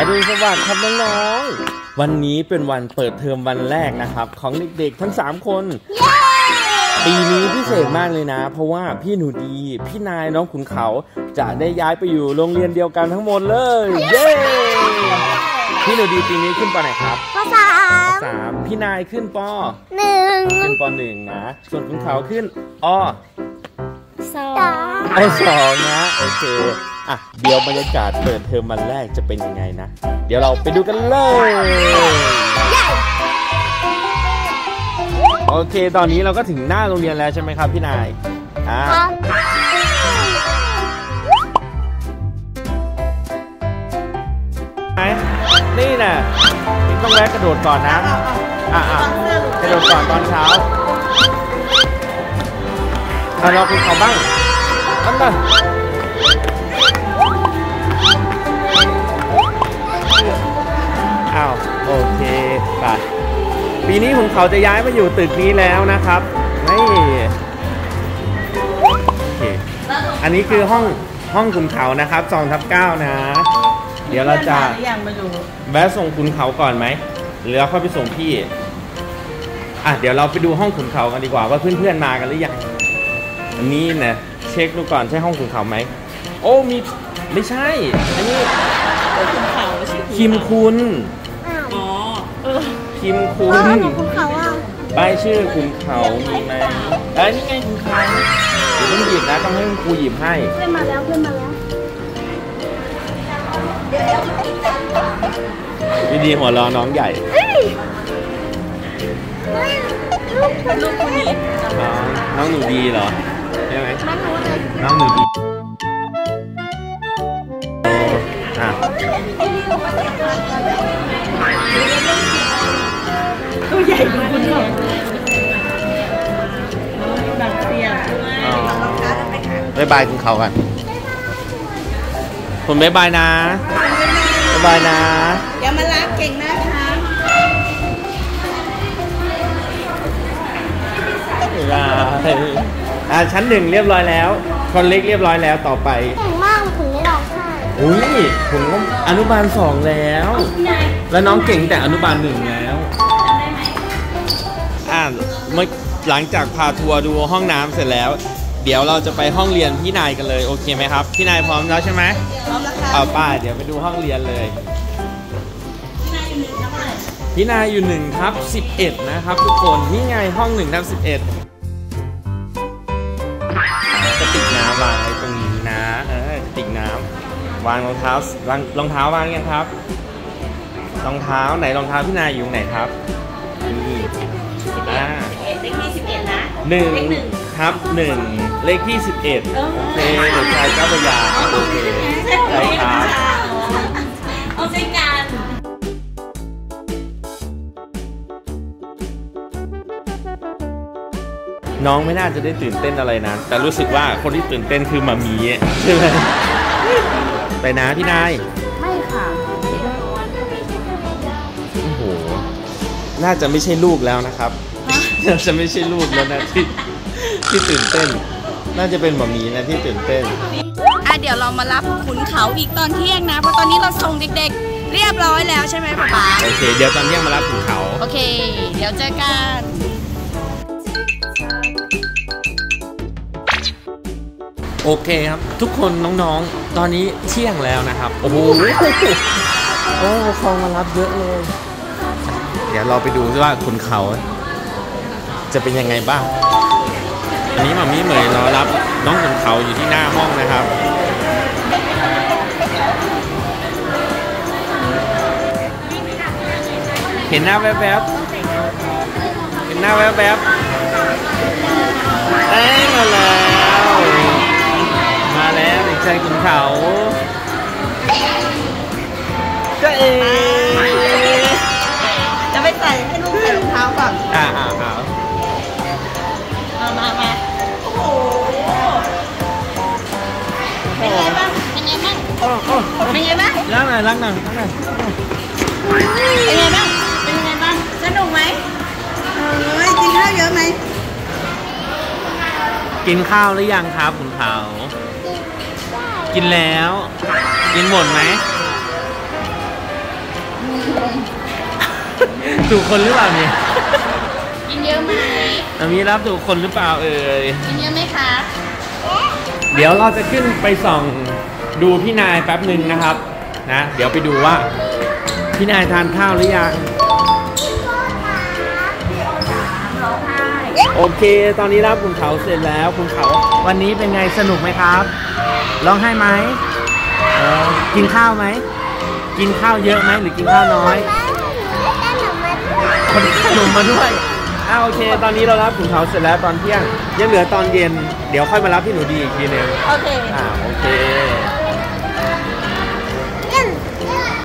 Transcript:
รุณสวัสดิ์ครับน้องๆวันนี้เป็นวันเปิดเทอมวันแรกนะครับของเด็กๆทั้ง3คนปีนี้พิเศษมากเลยนะเพราะว่าพี่หนูดีพี่นายน้องขุนเขาจะได้ย้ายไปอยู่โรงเรียนเดียวกันทั้งหมดเลยเย้พี่หนูดีปีนี้ขึ้นป.ไหนครับป.3 พี่นายขึ้นป.1ขึ้นป.1นะส่วนขุนเขาขึ้นอ.2นะโอเคอ่ะเดี๋ยวบรรยากาศเปิดเทอมวันแรกจะเป็นยังไงนะเดี๋ยวเราไปดูกันเลยโอเคตอนนี้เราก็ถึงหน้าโรงเรียนแล้วใช่ไหมครับพี่นายนี่น่ะต้องแวะกระโดดก่อนนะกระโดดก่อนตอนเช้าเราคุณเขาบ้างนั่นน่ะอ้าวโอเคไปปีนี้คุณเขาจะย้ายมาอยู่ตึกนี้แล้วนะครับนี่โอเคอันนี้คือห้องคุณเขานะครับ2/9นะเดี๋ยวเราจะแวะส่งคุณเขาก่อนไหมหรือเราเข้าไปส่งพี่เดี๋ยวเราไปดูห้องคุณเขากันดีกว่าว่าเพื่อนๆมากันหรือยังอันนี้นะเช็คดูก่อนใช่ห้องคุณเขาไหมโอ้มีไม่ใช่อันนี้คิมคุณคิมคุณป้ายชื่อคุณเขามีไหมนี่ไงคุณเขาเดี๋ยวต้องหยิบนะต้องให้ครูหยิบให้เพื่อนมาแล้ววิดีหัวรอน้องใหญ่ลูกคนนี้น้องหนูดีเหรอใช่ไหมน้องหนูดีตัวใหญ่ดูคุณเขาดังเสียงบ๊ายบายคุณเขากันคุณบ๊ายบายนะบ๊ายบายนะอย่ามารักเก่งนะคะชั้น1เรียบร้อยแล้วคนเล็กเรียบร้อยแล้วต่อไปเก่งมากถึงได้ร้องไห้อุ้ยผมก็อนุบาล2แล้วแล้วน้องเก่งแต่อนุบาล1แล้วเมื่อหลังจากพาทัวร์ดูห้องน้ำเสร็จแล้วเดี๋ยวเราจะไปห้องเรียนพี่นายกันเลยโอเคไหมครับพี่นายพร้อมแล้วใช่ไหมพร้อมแล้วค่ะเอาป้าเดี๋ยวไปดูห้องเรียนเลยพี่นายอยู่1/11นะครับทุกคนนี่ไงห้อง1/11กระติกน้ำวางไว้ตรงนี้นะกระติกน้ำวางรองเท้าวางยังครับรองเท้าไหนรองเท้าพี่นายอยู่ไหนครับนี่เลขที่11นะ 1/1เลขที่11โอเคเด็กชายเจ้าพระยาโอเคใช่ครับเอาใจกันน้องไม่น่าจะได้ตื่นเต้นอะไรนะแต่รู้สึกว่าคนที่ตื่นเต้นคือหมามีใช่ไหมไปนะพี่นายไม่ค่ะโอ้โหน่าจะไม่ใช่ลูกแล้วนะครับน่าจะไม่ใช่ลูกแล้วนะที่ตื่นเต้นน่าจะเป็นหมามีนะที่ตื่นเต้นเดี๋ยวเรามารับขุนเขาอีกตอนเที่ยงนะเพราะตอนนี้เราส่งเด็กๆเรียบร้อยแล้วใช่ไหมป๊าป๊าโอเคเดี๋ยวตอนเที่ยงมารับขุนเขาโอเคเดี๋ยวเจอกันโอเคครับทุกคนน้องๆตอนนี้เที่ยงแล้วนะครับโอ้โหคลองมารับเยอะเลยเดี๋ยวเราไปดูว่าขุนเขาจะเป็นยังไงบ้างอันนี้หมามิเหมยรอรับน้องขุนเขาอยู่ที่หน้าห้องนะครับเห็นหน้าแวบๆเห็นหน้าแวบๆมาแล้วเด็กชายขุนเขาก็จะไปใส่ให้ลูกใส่รองเท้าก่อนมาโอ้โหเป็นไงบ้างล้างหน่อยเป็นไงบ้างสนุกไหมกินข้าวเยอะไหมกินข้าวหรือยังครับขุนเขากินแล้วกินหมดไหมถูกคนหรือเปล่าเนี่ยกินเยอะไหมมีรับถูกคนหรือเปล่าเอ่ยกินเยอะไหมคะเดี๋ยวเราจะขึ้นไปส่องดูพี่นายแป๊บหนึ่งนะครับนะเดี๋ยวไปดูว่าพี่นายทานข้าวหรือยังโอเคตอนนี้รับคุณเขาเสร็จแล้วคุณเขาวันนี้เป็นไงสนุกไหมครับร้องไห้ไหมกินข้าวไหมกินข้าวเยอะไหมหรือกินข้าวน้อยคนขนมมาด้วยโอเคตอนนี้เรารับคุณเขาเสร็จแล้วตอนเที่ยงยังเหลือตอนเย็นเดี๋ยวค่อยมารับพี่หนูดีอีกทีนึงโอเคโอเค